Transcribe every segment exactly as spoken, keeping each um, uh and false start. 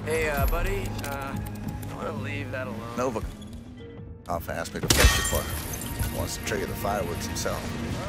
Hey, uh, buddy, uh, I want to leave that alone. Nova. Alpha asked me to fetch you for her. Wants to trigger the fireworks himself.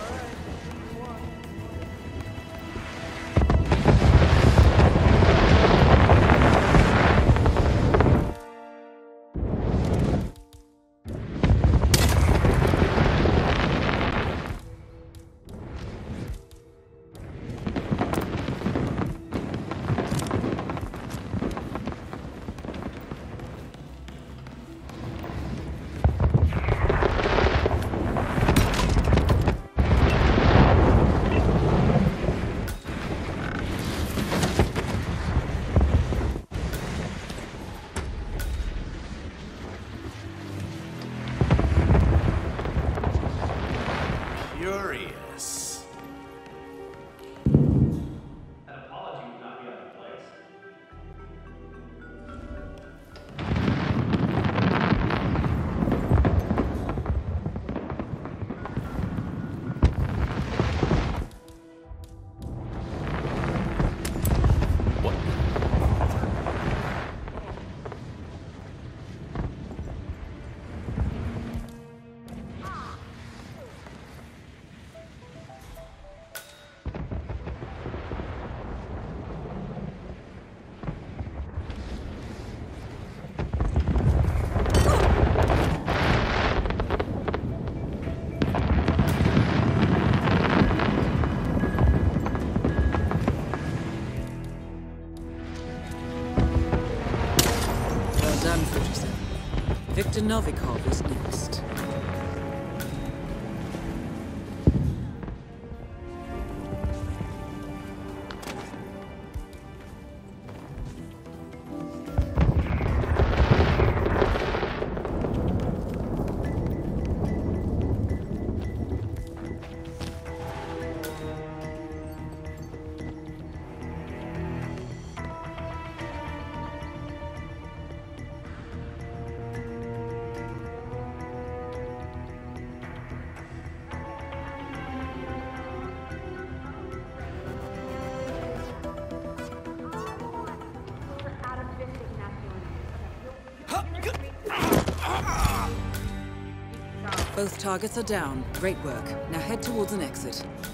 Furious. An apology would not be out of place. What? Viktor Novikov is next. Both targets are down. Great work. Now head towards an exit.